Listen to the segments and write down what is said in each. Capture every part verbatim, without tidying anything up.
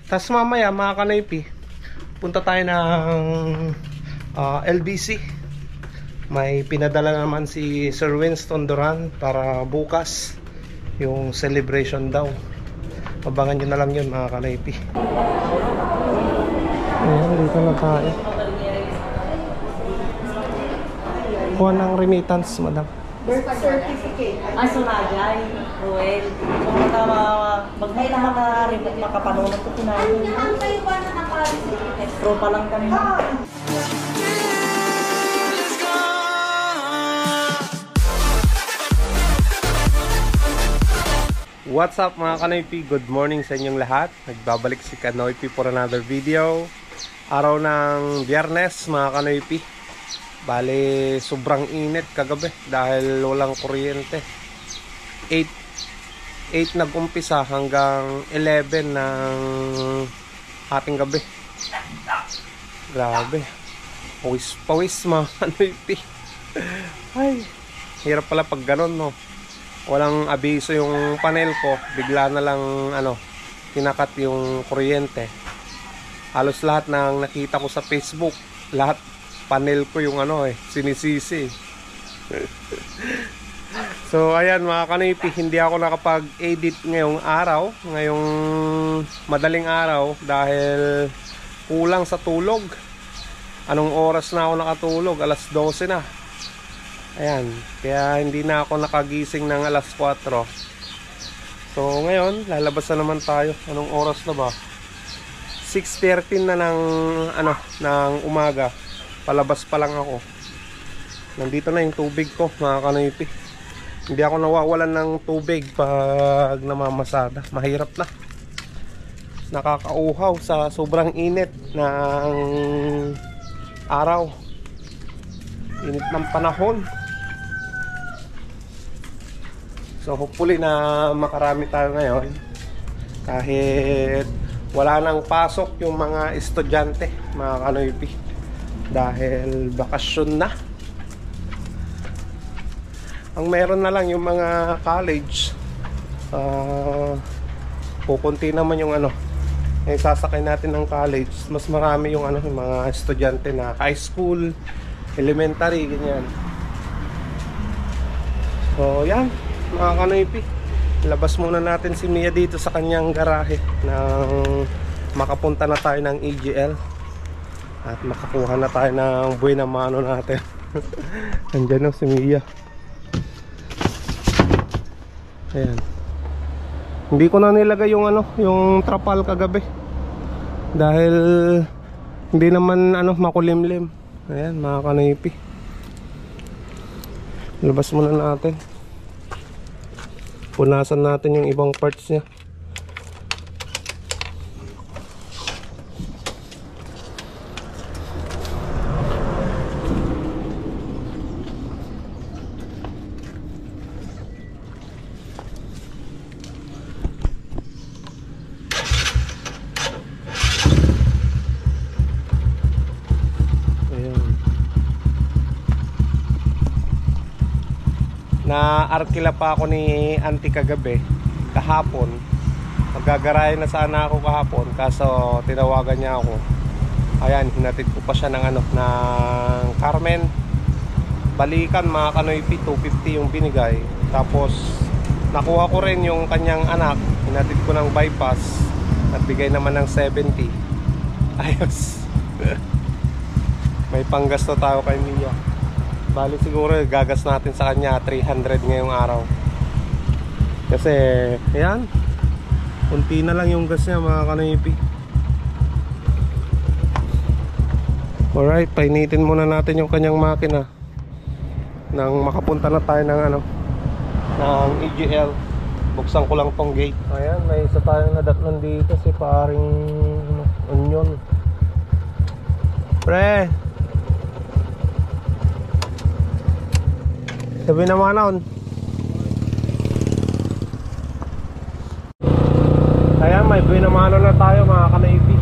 Tas mamaya mga kanaypi, punta tayo ng uh, L B C. May pinadala naman si Sir Winston Duran para bukas yung celebration daw. Abangan nyo na lang yun mga kanaypi. Ayan, dito na tayo. Kuha ng remittance, madam. Birth certificate. Ah, so nagyay. Ruel. So, maghay na makapanunod ko tinayin. Ano kayo ba na naka-certificate? Pro pa lang kami. What's up mga Kanoypi? Good morning sa inyong lahat. Nagbabalik si Kanoypi for another video. Araw ng Biyernes mga Kanoypi. Bale, sobrang init kagabi dahil walang kuryente. eight nag-umpisa hanggang eleven ng ating gabi. Grabe. Pawis pawis mga Kanoypi. Ay, hirap pala pag ganon, no. Walang abiso yung panel ko, bigla na lang ano, kinakat yung kuryente. Halos lahat ng nakita ko sa Facebook, lahat panel ko yung ano eh, sinisisi. So ayan mga Kanoypi, hindi ako nakapag-edit ngayong araw, ngayong madaling araw dahil kulang sa tulog. Anong oras na ako nakatulog? alas dose na. Ayan, kaya hindi na ako nakagising ng alas kwatro. So ngayon, lalabas na naman tayo. Anong oras na ba? six thirty na ng ano, ng umaga. Palabas pa lang ako. Nandito na yung tubig ko, mga Kanoypi. Hindi ako nawawalan ng tubig pag namamasada. Mahirap na. Nakakauhaw sa sobrang init ng araw. Init ng panahon. So hopefully na makarami tayo ngayon. Kahit wala nang pasok yung mga estudyante, mga Kanoypi, dahil bakasyon na. Ang meron na lang yung mga college. uh, Pupunti naman yung ano, yung sasakay natin ng college. Mas marami yung ano, yung mga estudyante na high school, elementary, ganyan. So yan mga Kanoypi, labas muna natin si Mia dito sa kanyang garahe nang makapunta na tayo ng E G L at makakuha na tayo ng buena mano natin. Andyan na si Mia. Ayan, hindi ko na nilagay yung ano, yung trapal kagabi dahil hindi naman ano, makulimlim. Ayan mga Kanoypi, labas muna natin, punasan natin yung ibang parts niya. Na-arkila pa ako ni auntie kagabi, kahapon. Magagarayan na sana ako kahapon, kaso tinawagan niya ako. Ayan, hinatid ko pa siya ng ano, ng Carmen. Balikan mga Kanoypi, two fifty yung binigay. Tapos nakuha ko rin yung kanyang anak, hinatid ko ng bypass, nagbigay naman ng seventy. Ayos. May panggasto tayo kay Mia. Bali siguro gagas natin sa kanya three hundred ngayong araw. Kasi ayan, kunti na lang yung gas niya mga Kanoypi. Alright, painitin muna natin yung kanyang makina nang makapunta na tayo ng ano, ng E G L. Buksan ko lang tong gate. Ayan, may isa tayong nadatnan dito, si paring ano, Onion. Pre, sabi naman nun. Ayan, may binamano na tayo mga Kanoypi.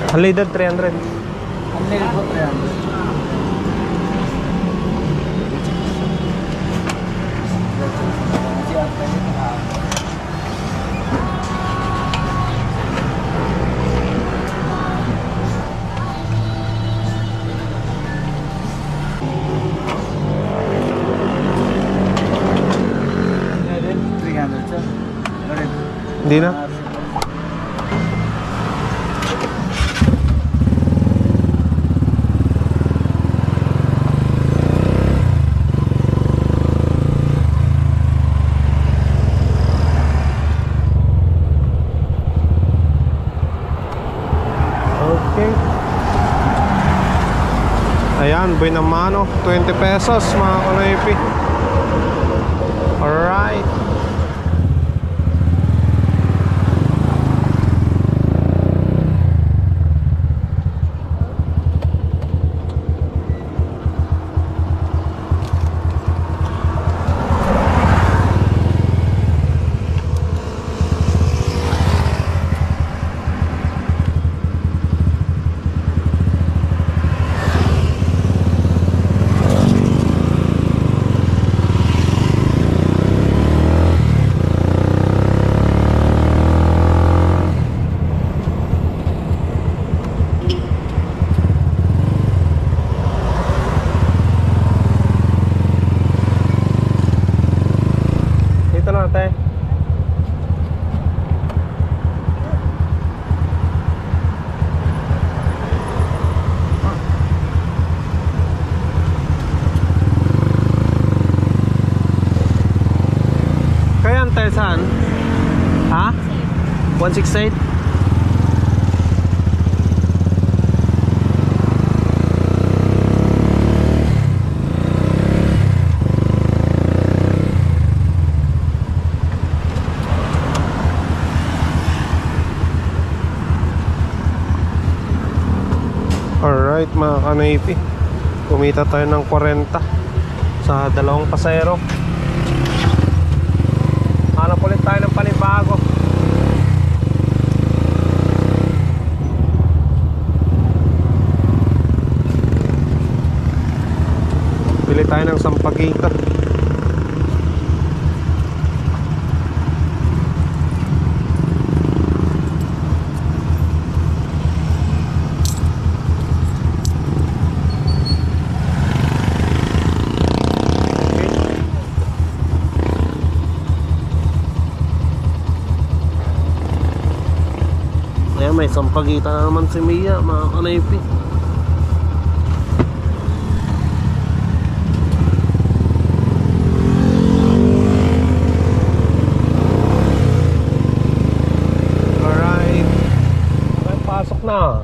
Unleaded three hundred. Unleaded po three hundred. Hindi na. Okay. Ayan, buhay ng mano, twenty pesos mga kanoypi. Alright. Natin. Kaya antay saan? Ha? one sixty-eight? Alright mga kanoypi, kumita tayo ng forty sa dalawang pasero. Hanap ulit tayo ng panibago. Bili tayo ng sampagita. Ayan, may sampagita na naman si Mia mga kanoypi. Alright, ay, pasok na.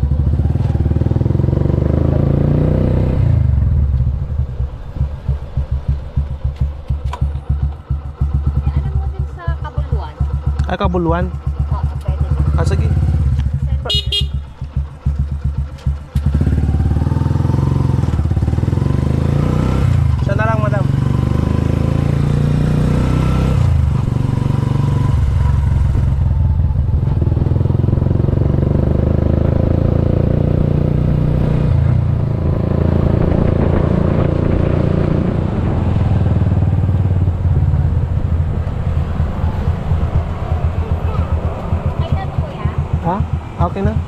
Alam mo din sa Kabuluan? Ay, Kabuluan? Oo, pwede. Ah, sige. Siya na lang, madam. Kailan po yan? Ha? Okay na.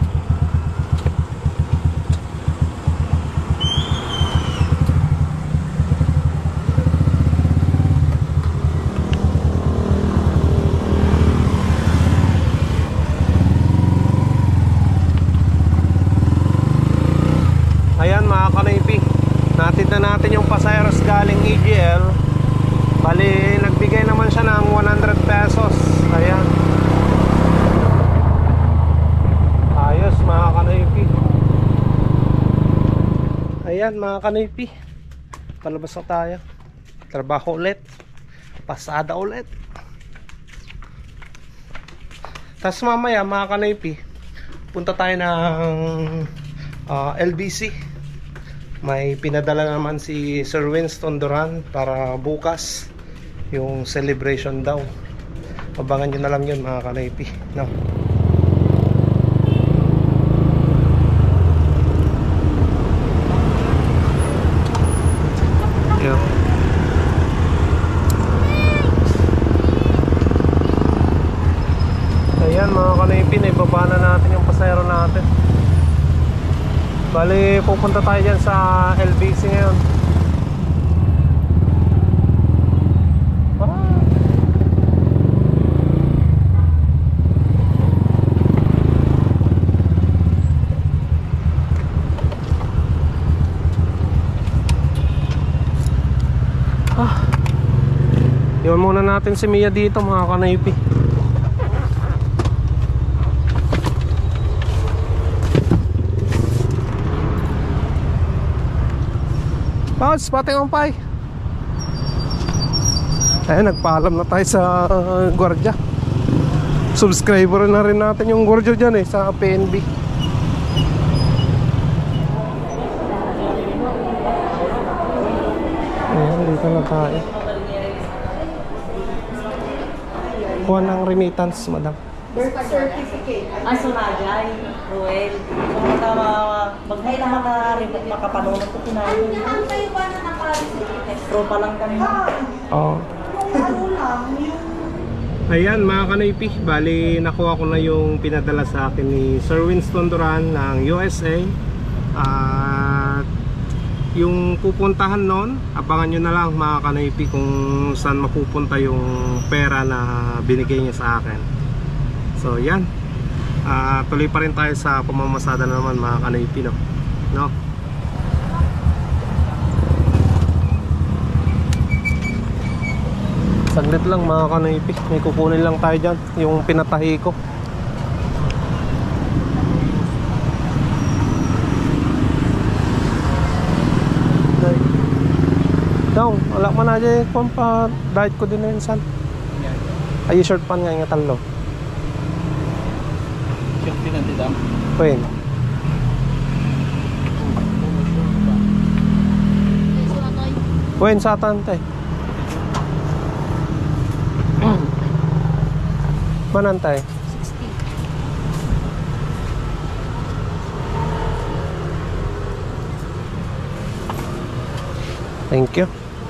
Ayan mga kanoypi, natid na natin yung pasaheros galing E G L. Bali, nagbigay naman siya ng one hundred pesos. Ayan. Ayos mga kanoypi. Ayan mga kanoypi, palabas na tayo. Trabaho ulit, pasada ulit. Tapos mamaya mga kanoypi, punta tayo ng uh, L B C. May pinadala naman si Sir Winston Duran para bukas yung celebration daw. Abangan nyo na lang yun mga kanoypi, no? Bababa na natin yung pasahero natin. Bali, pupunta tayo dyan sa L B C ngayon. Ah. Ah. Iwan muna natin si Mia dito, mga kanaypi. Pods, pating ang pay. Ayun, nagpaalam na tayo sa uh, gwardiya. Subscriber na rin natin yung gwardiya dyan eh, sa P N B. Ayan, dito na tayo. Kuha ng remittance, madam. Birth certificate. Ah, sunagay. Ruel. So, matama, maghay na maka, makapanunod ko tinahin. Ang kayo ba na naka-certificate? Pro pa lang kami. Oo. Ano lang, yung... Ayan mga kanaypi, bali nakuha ko na yung pinadala sa akin ni Sir Winston Duran ng U S A. At yung pupuntahan nun, abangan nyo na lang mga kanaypi kung saan mapupunta yung pera na binigay niya sa akin. So yan, uh, tuloy pa rin tayo sa pamamasada na naman mga kanaypi, no? No? Saglit lang mga kanaypi, may kukunin lang tayo dyan, yung pinatahi ko. Daw, wala man na dyan kung pa diet ko din na insan. Ay, short pan nga yung talo. Short pan nanti dam. Pwede. Pwede sa tante. Manantay? sixty. Thank you.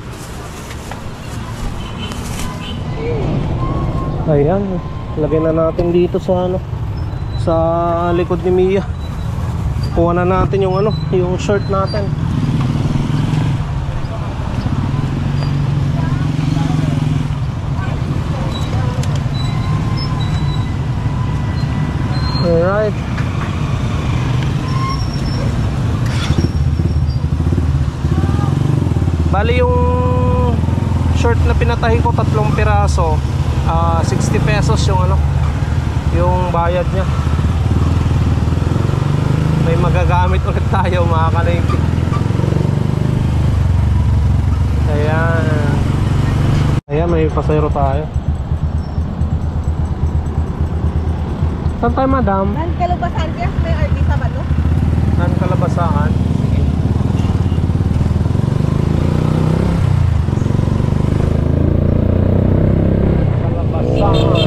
Ayan, lagay na natin dito sa ano, sa likod ni Mia. Kuha na natin yung ano, yung shirt natin. Alright. Bali yung short na pinatahi ko, tatlong piraso, uh, sixty pesos yung ano, yung bayad niya. May magagamit ulit tayo mga kanaypi. Ayan. Ayan, may pasayro tayo. Saan tayo, madam? Nan Kalabasan kaya may R D sa Balo? Nan Kalabasan. Sige. Kalabasan.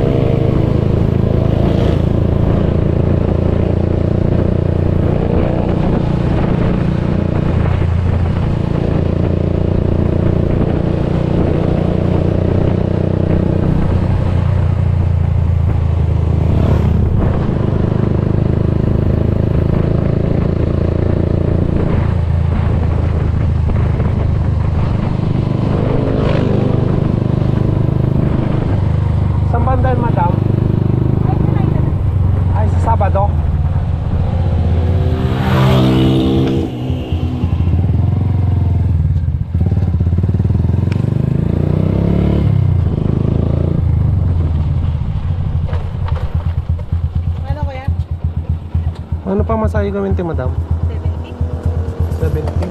Ano pa masahe gawin ti madam? seventy. seventy.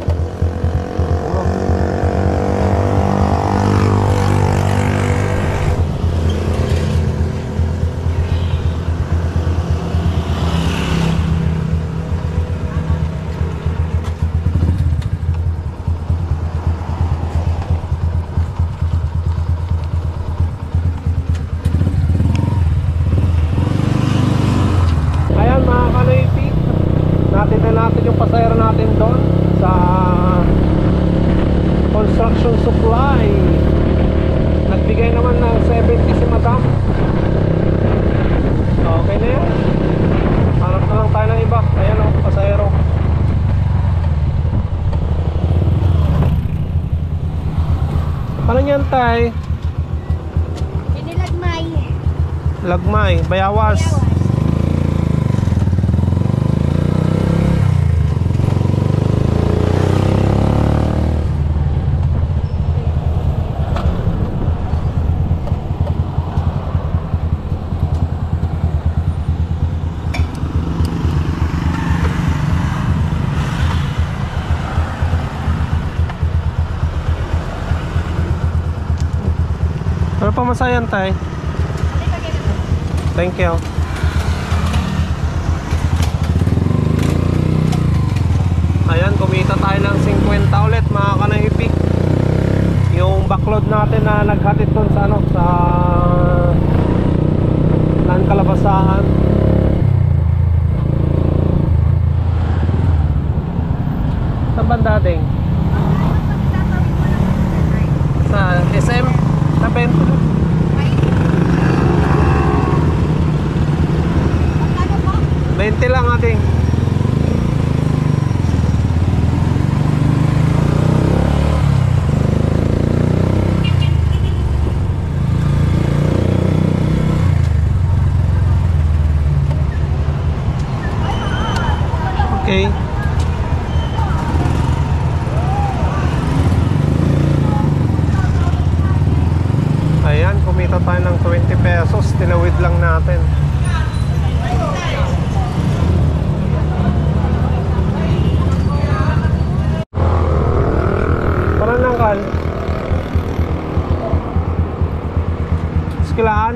Ayan mga kanaypi, natin na natin yung pasahero natin doon sa tay? Inilagmay. Lagmay, bayawas. Ano pa masayan tay? Thank you. Ayan, kumita tayo ng fifty ulit mga kanahipi. Yung backload natin na naghatid dun sa ano, sa Nan Kalabasaan. Saan banda dating? Sa S M? Sa Bento? twenty lang ating. Okay. Ayan, kumita tayo ng twenty pesos. Tinawid lang natin. Parang nangkal. Skilaan.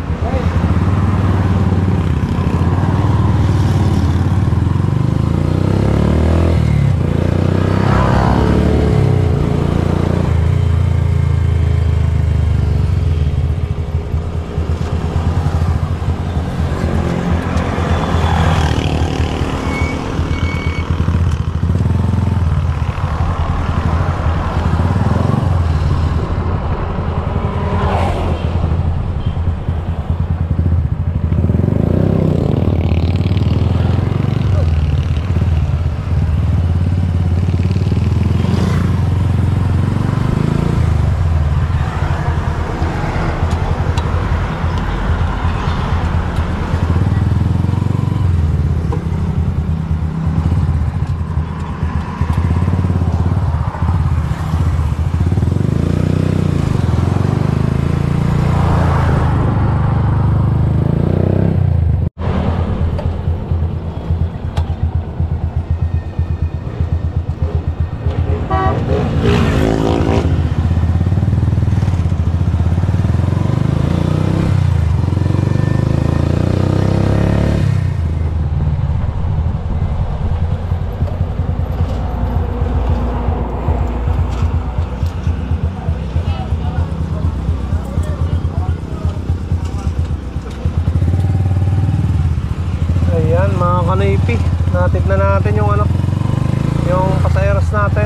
Kanoypi, natid na natin yung ano, yung pasayeros natin.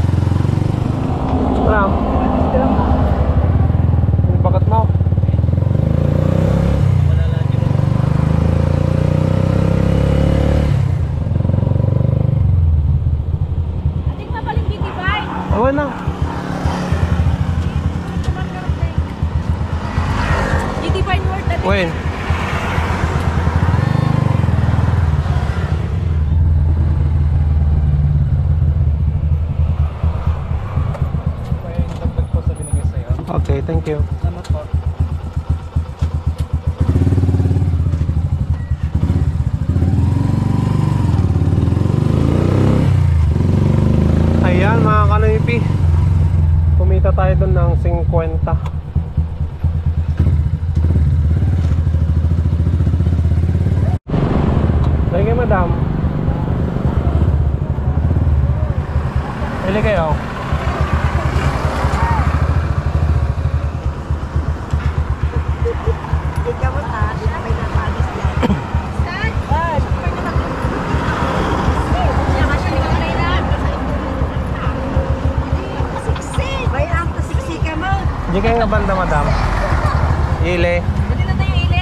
Wala. Yung bakat mo. Wala lagi mo. Ating mabaling bitibay. Awan na. Bitibay north ating. Wen. Okay, thank you. Salamat po. Ayan mga kanoypi, kumita tayo dun ng fifty. Thank you madam. Ili kayo. Hindi kayo nga banda madam. Ile. Pwede na tayo ile.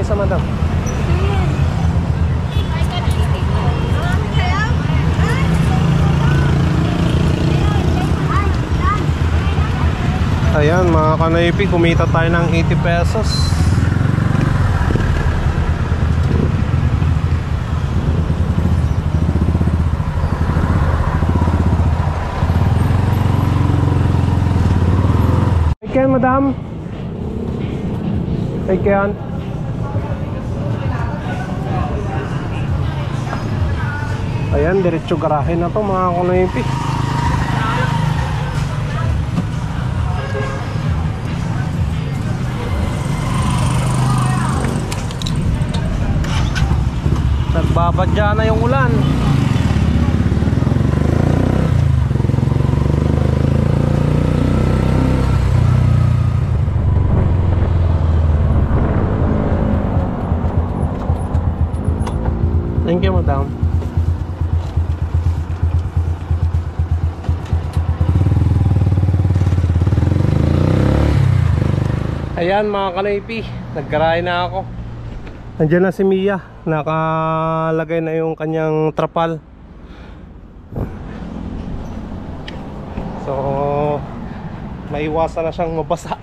lamesa, madam. Ayan mga kanoypi, kumita tayo ng eighty pesos. Ken, madam. Hey, Ken. Ayan, diretso garahe na to mga kanoypi. Nagbabadya na yung ulan. Thank you, madam. Ayan mga kanoypi, naggarahe na ako. Nandiyan na si Mia, nakalagay na yung kanyang trapal. So maiwasan na siyang mabasa.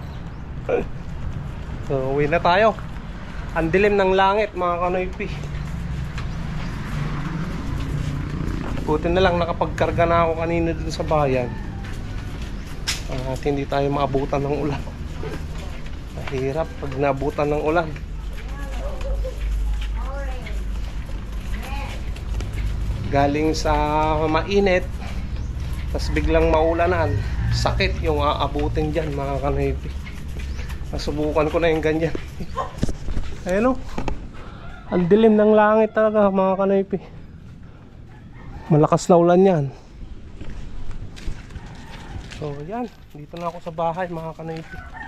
So uwi na tayo. Ang dilim ng langit mga kanoypi. Buti na lang nakapagkarga na ako kanina dun sa bayan at hindi tayo maabutan ng ulan. Mahirap pag naabutan ng ulan. Galing sa mainit, tapos biglang maulanan, sakit yung aabutin dyan mga kanoypi. Nasubukan ko na yung ganyan. Ayun o, ang dilim ng langit talaga mga kanoypi. Malakas na ulan yan. So yan, dito na ako sa bahay mga kanoypi.